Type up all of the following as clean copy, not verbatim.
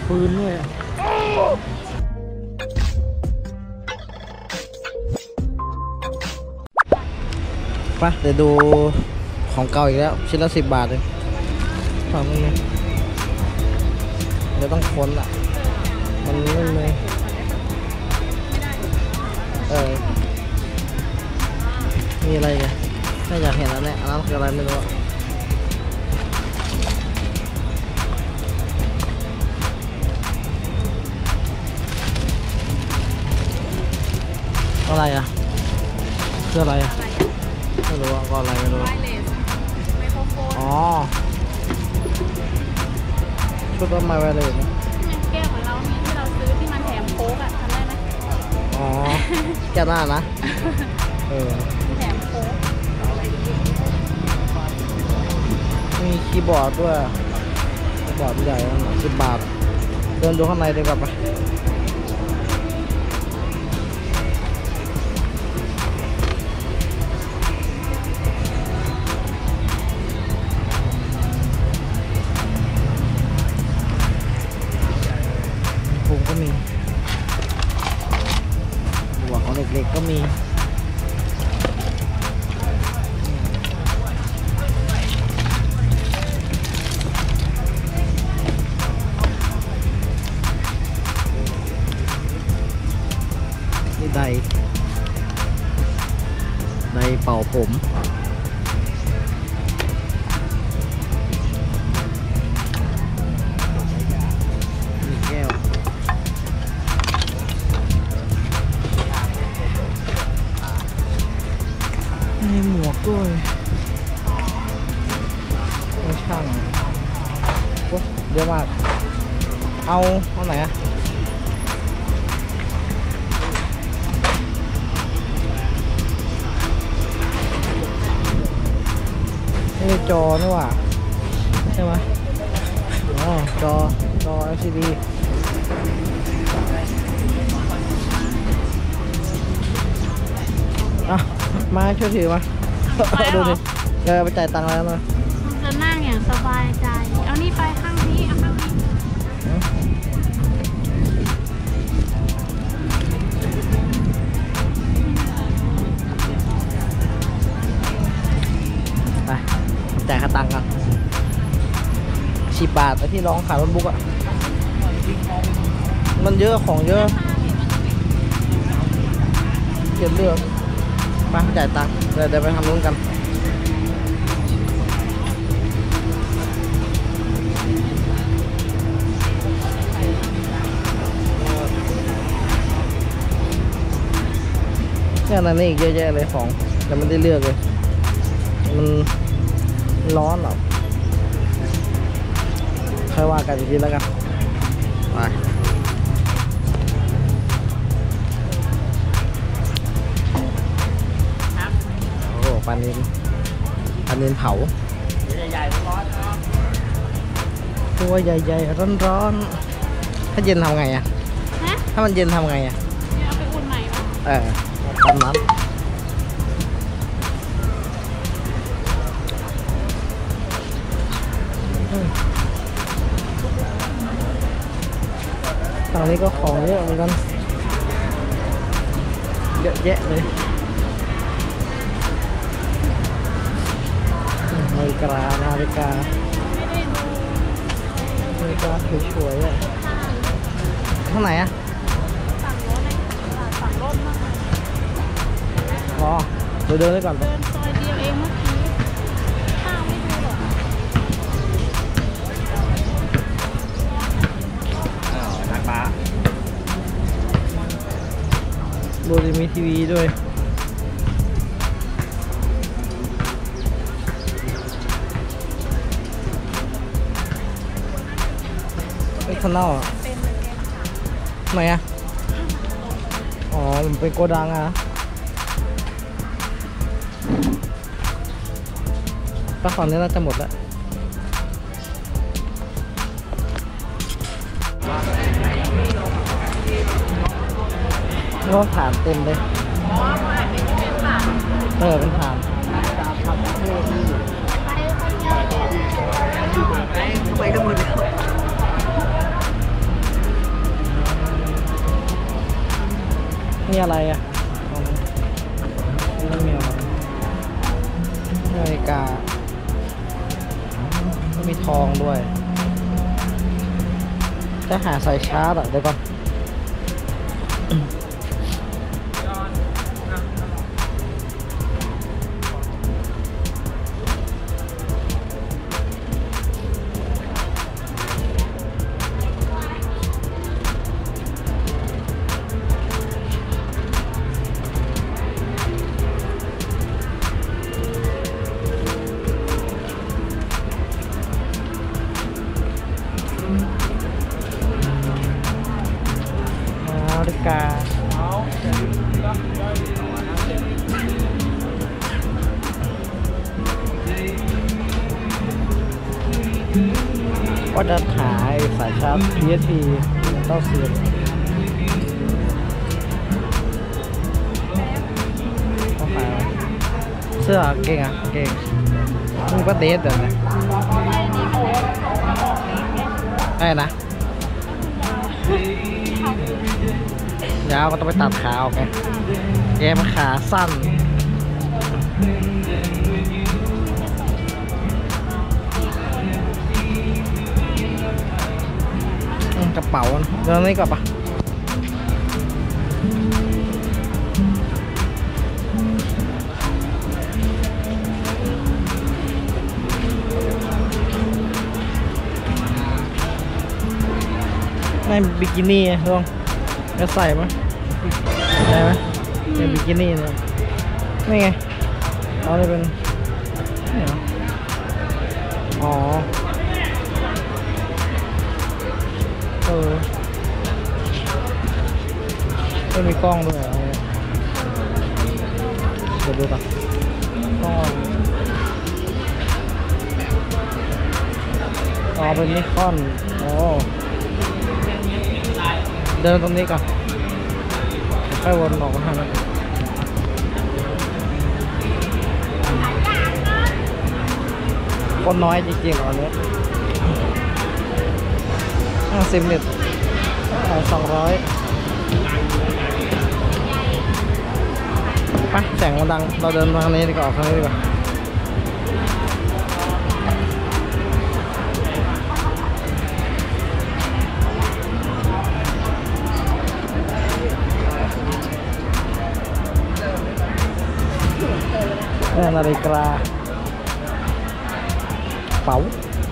ปืนด้วยไปเดี๋ยวดูของเก่าอีกแล้วชิ้นละ10 บาทเลยทำไม่ไงเดี๋ยวต้องค้นอ่ะมันไม่เลยมีอะไรกันไม่อยากเห็นแล้วเนี่ยอันนั้นคืออะไรไม่รู้อะไรอ่ะคืออะไรอ่ะไม่รู้ก็อะไรไม่รู้อ๋อชุดต้นไม้ไว้เลยนะแก้วของเรานี่ที่เราซื้อที่มันแถมโค้กอ่ะทำได้ไหมอ๋อแก้วหน้านะแถมโค้กมีคีย์บอร์ดด้วยคีย์บอร์ดใหญ่10 บาทเดินดูข้างในดีกว่าไปพุงก็มีหัวของเด็กๆก็มีไดเป่าผมมีแก้วมีหมวกด้วยไม่ช่างเยอะมากเอาไหนอะนี่จอนี่หว่าใช่ไหมอ๋อจอ LCD อ่ะมาช่วยถือมาดูดิไปจ่ายตังค์แล้วนะจะนั่งอย่างสบายใจเอานี่ไปข้างนี้เอาข้างนี้ไปจ่ายค่าตังค์กัน10 บาทแต่ที่ร้องขายโน้ตบุ๊กอ่ะมันเยอะของเยอะเก็บเลือกไปจ่ายตังค์เดี๋ยวไปทำนู้นกันแค่นั้นนี่อีกเยอะแยะเลยของแต่ไม่ได้เลือกเลยมันร้อนหรอค่อยว่ากันอีกทีแล้วกันไปโอ้ปลานิลเผาใหญ่ๆร้อนตัวใหญ่ๆร้อนๆถ้าเย็นทำไงอ่ะถ้ามันเย็นทำไงอ่ะเอาไปอุ่นใหม่ตามนั้นตอนนี้ก็ของเยอะเหมือนกันเยอะแยะเลยนาฬิกาสวยๆอ่ะข้างไหนอ่ะฝั่งรถมากอ๋อเดินได้ก่อนเดินซอยเดียวเองเมื่อกี้ข้าวไม่ดูหรอกนักบ้าดูดิมีทีวีด้วยไอ้ข้างนอกไหนอ่ะอ๋อมันเป็นโกดังอ่ะปลาขอนนี้น่าจะหมดแล้วก็ฐานเต็มเลยเป็นฐานไปทั้งหมดแล้วอะไรอ่ะนี่มีอะไรนาฬิกาก็มีทองด้วยจะหาสายชาร์จอ่ะเดี๋ยวก่อนนาฬิกาก็จะหาสายชาร์จ PSP ต้องเสียบต้องหาเสื้อเก่งอ่ะเก่งมึงก็เดทเดี๋ยวนะได้นะยาวก็ต้องไปตัดขาออกไงแกมันขาสั้นกระเป๋าเดินนี่ก่อนปะไม่บิกินี่ลองจะใส่ไหมได้ไหมเป็นบิกินี่เลยนี่ไงเอาเลยเป็นนี่เหรออ๋อไม่มีกล้องด้วยเหรอเดี๋ยวดูก่อนกล้องอ๋อเป็นนิคอนอ๋อเดินตรงนี้ก่อนค่อยวนออกมาทางนั้นคนน้อยจริงๆตอนนี้50 นิต200ไปแสงมันดังเราเดินทางนี้ดีกว่าทางนี้ดีกว่านาฬิกาเป๋า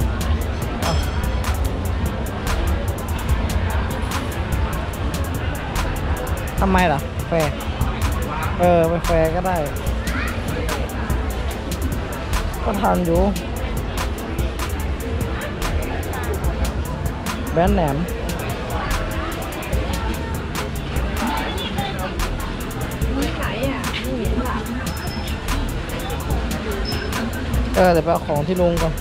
ทำไมล่ะแฟร์ไปแฟร์ก็ได้ก็ทันอยู่แบรนด์แหนมเดี๋ยวไปเอาของที่ลุงก่อน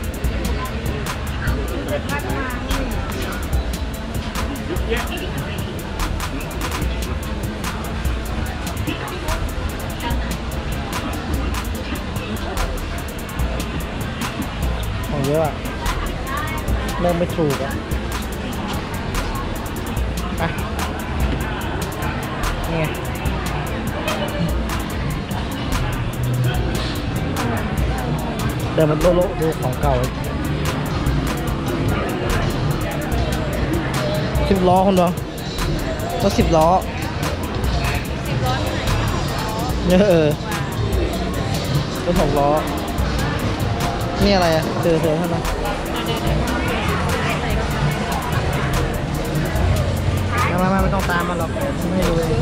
ของเยอะอะเริ่มไม่ถูกอะไปนี่ไงเดินมันโลกดูของเก่า10 ล้อคนเดียวก็10 ล้อเป็น6 ล้อนี่อะไรอ่ะเธอเท่านั้นไม่ต้องตามมันหรอกไม่รู้เลย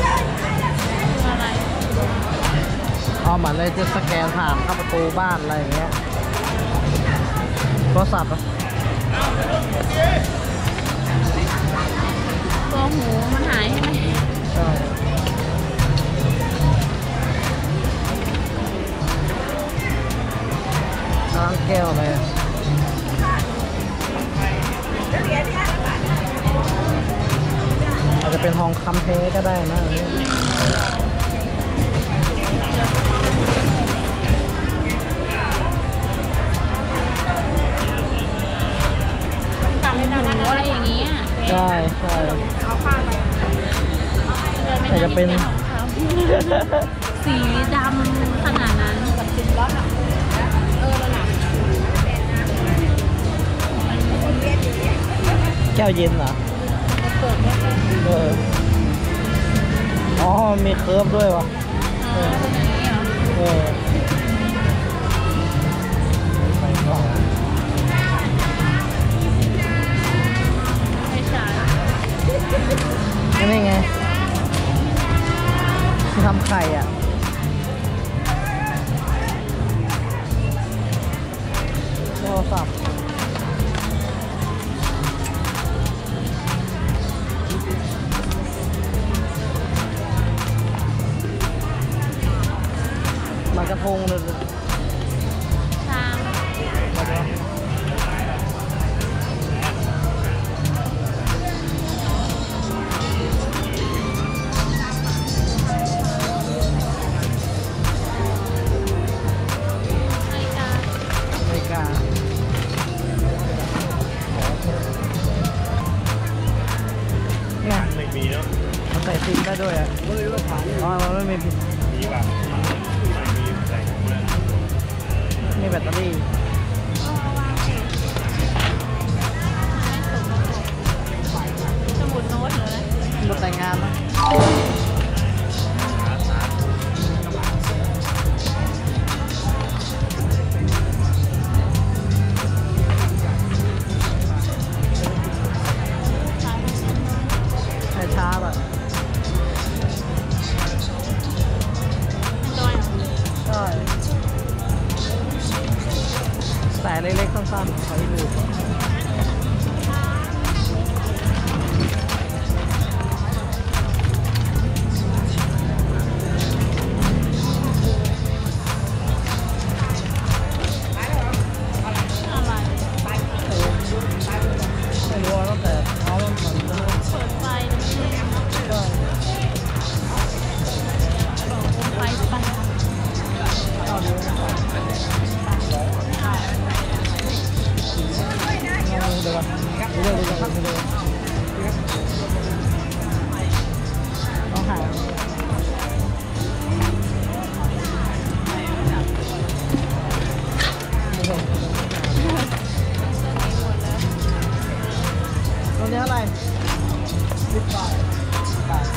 เอาเหมือนเลยจะสแกนผ่านเข้าประตูบ้านอะไรอย่างเงี้ยโทรศัพท์อ่ะตัวหูมันหายใช่ไหมใช่ล้างแก้วเลยอาจจะเป็นทองคำเทก็ได้นะตัดเลยนะอะไรอย่างนี้ใช่เอาผ้าไปแต่จะเป็นสีดำขนาดนั้นแบบเป็นรถอ่ะระดับแก้วเย็นเหรออ๋อมีเคิร์ฟด้วยวะไปก่อนไม่ใช่นี่ไงที่ทำไข่อ่ะโทรศัพท์มากระทงเลยชามไม่กล้าเนี่ยไม่มีแล้วมันใส่ซิมได้ด้วยอ่ะอ๋อมันไม่มีพิมพ์มีแบบไม่มีใส่ถุงเลยมีแบตเตอรี่สมุดโน้ตเหรอหมดแต่งงานนะใช้ช้าแบบจอยใช่ใส่เล็กๆสั้นๆขอให้ดูอะไรไม่รู้ตั้งแต่เท้ามันผ่อนก็เปิดไฟไฟไปเข้าดูนะงงเดี๋ยวก่อนเดี๋ยวครับเดี๋ยวต้องหาตัวนี้อะไร10 บาท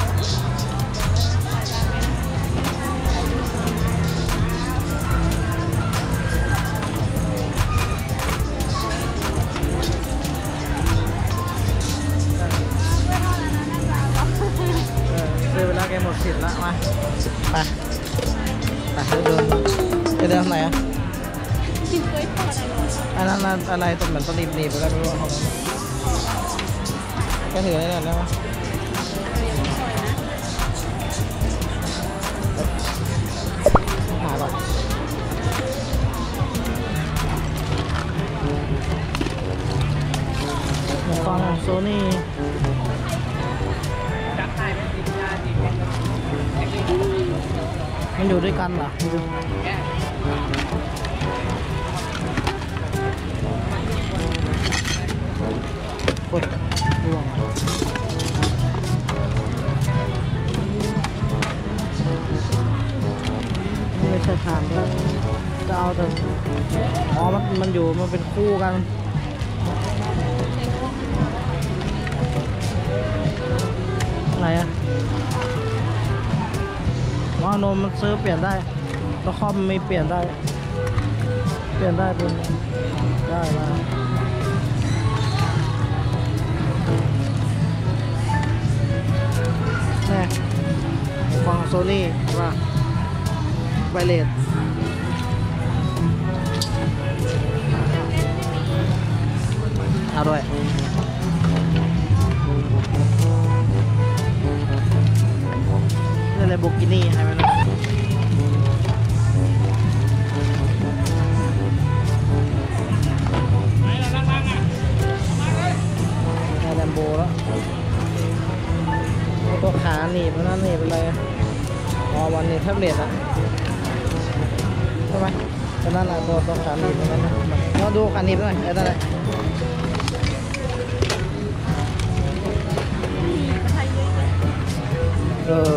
ซื้อไปแล้วแกหมดสิทธิ์แล้วมาไปเดินจะเดินไหนอ่ะกินกล้วยทอดอะไรอันนั้นอะไรต้นเหมือนต้นหนีบไปแล้วไม่รู้แกถืออะไรได้ไหมหาก่อนฟังโซนี่มันอยู่ด้วยกันเหรอกดร่วงไม่ใช่ทานด้วยจะเอาแต่อ๋อมันอยู่มันเป็นคู่กันไหนอะอ๋อนมมันซื้อเปลี่ยนได้ตัวคอมไม่เปลี่ยนได้เป็นได้มาเนี่ยฟังโซนี่ว่าไวเลสเอาด้วยนี่อะไรโบกินี่ใช่ไหมนะแลมโบแล้วตัวขาหนีบนั่นหนีบเป็นไรอ๋อวันนี้แท็บเล็ตอะใช่ไหมตอนนั้นอะตัวขาหนีบตรงนั้นนะมาดูขาหนีบหน่อยได้เลยเออ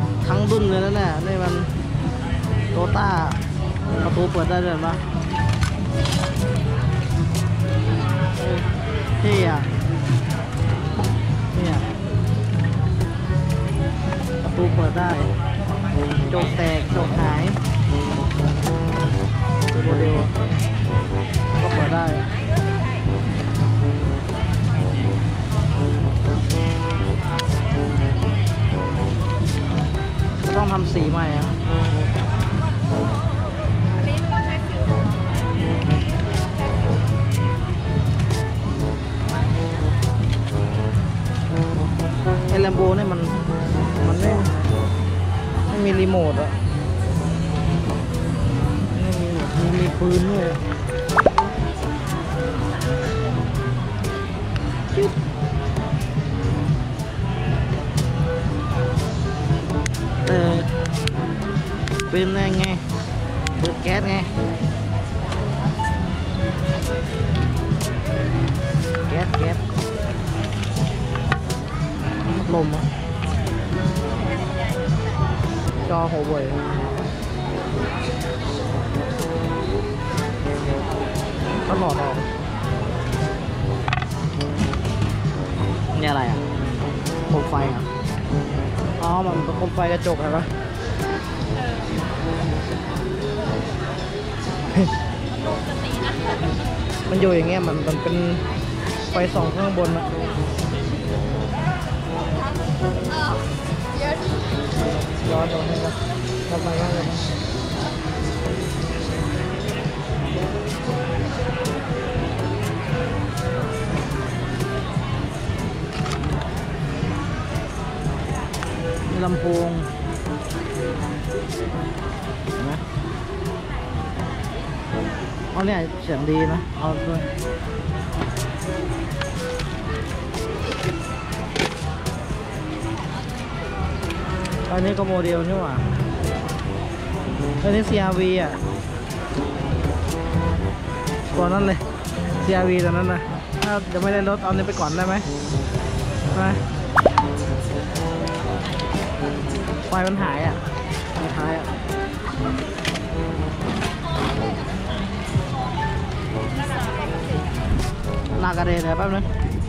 ทั้งรุ่นเลยนะเนี่ยนี่มันโตต้าประตูเปิดได้ด้วยปะเท่อะเนี่ยประตูเปิดได้โจกแตกโจกหายตัวโมเดลก็เปิดได้ต้องทำสีใหม่อะไอ้แลมโบเนี่ยมันไม่มีรีโมทอะมีปืนด้วยปืนไงเปิดแก๊สไงแก๊สลมอ่ะจอหัวเว่ยก็หลอดออกนี่อะไรอ่ะโคมไฟอ่ะอ๋อมันเป็นโคมไฟกระจกใช่ปะมันอยู่อย่างเงี้ยมันเป็นไฟส่องข้างบนอะย้อนตรงนี้นะทำไมมากเลยมีลำโพงเห็นไหมเอาเนี่ยเสียงดีนะเอาด้วยอันนี้ก็โมเดลนี่หว่าอันนี้ CRV อ่ะตัวนั้นเลย CRV ตัวนั้นนะถ้าจะไม่ได้รถเอานี้ไปก่อนได้ไหมไฟมันหายอ่ะท้ายอ่ะลากกระเด็นเลยแป๊บนึง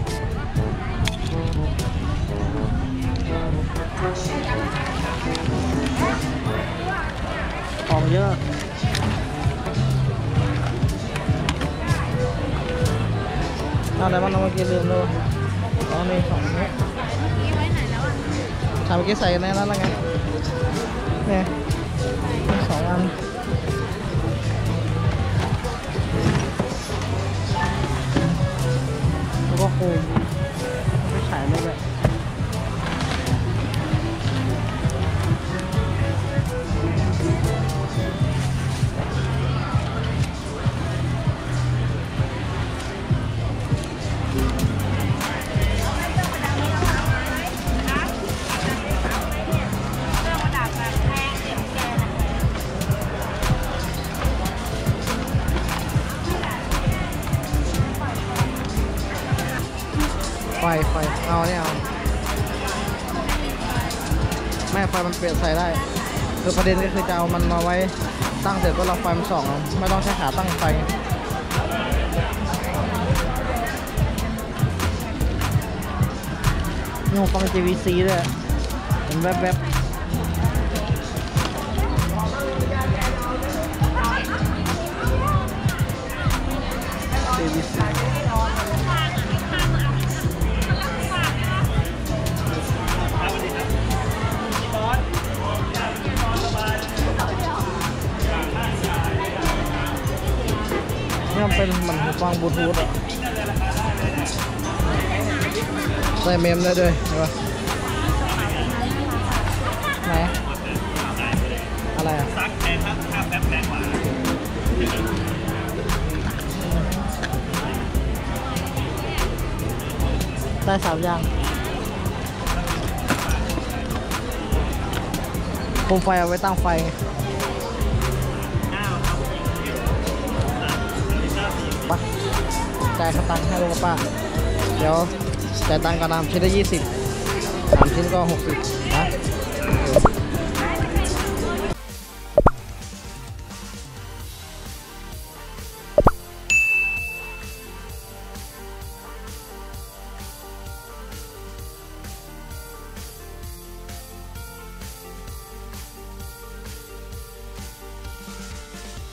ของเยอะอะไรบ้างเราเมื่อกี้ลืมดูอ๋อมีของนี้เมื่อกี้ใส่ในนั้นแล้วไงเนี่ย2 อันแล้วก็โคมไม่ฉายเลยแบบไฟเอาเนี่ยเอาแม่ไฟมันเปลี่ยนใส่ได้คือประเด็นก็คือจะเอามันมาไว้ตั้งเสร็จก็รอไฟมันส่องไม่ต้องใช้ขาตั้งไฟนี่ผมฟัง JVC ด้วยเห็นแวบJVCมันเป็นเหมือนหูฟังบลูทูธอ่ะใส่เมมได้ด้วยใช่ปะไหนอะไรอ่ะซักแพงครับค่าแป๊บแพงกว่าได้3 อย่างโคมไฟเอาไว้ตั้งไฟปะจ่ายสตังค์ให้ลุงกับป้าเดี๋ยวจ่ายตังค์กับน้ำชิ้นละ20 3 ชิ้นก็60นะ